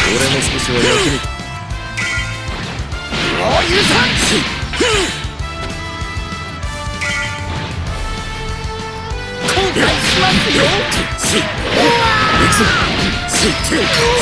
俺も少しは役に。 もう許さん。後悔しますよ。 行くぞ。